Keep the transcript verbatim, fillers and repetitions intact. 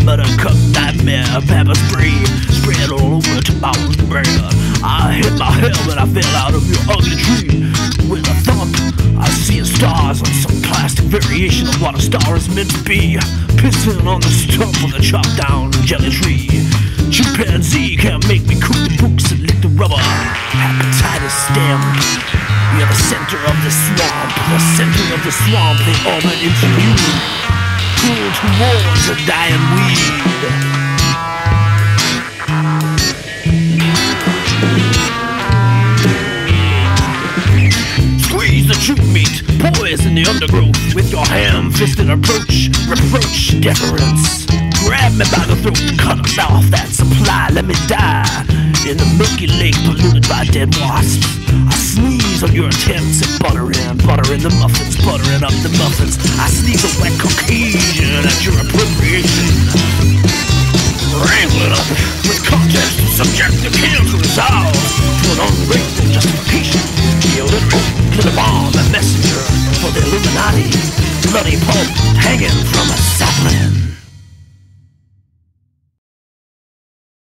Buttercup, nightmare, pepper spray, spread all over to my brain. I hit my head when I fell out of your ugly tree. With a thump, I see stars on some plastic variation of what a star is meant to be. Pissing on the stump of the chopped down jelly tree. Chimpanzee can't make me cook the books and lick the rubber. Hepatitis stamp. You're the center of the swamp. The center of the swamp, they orbit into you. Pull towards a dying weed. Squeeze the chew meat, poison the undergrowth with your ham-fisted approach. Reproach, deference. Grab me by the throat, cut off that supply, let me die in the milky lake polluted by dead wasps. I sneeze on your attempts at buttering, buttering the muffins, buttering up the muffins. I sneeze a wet Caucasian at your appropriation. Wrangle it up with context, subject the cancerous house to an ungrateful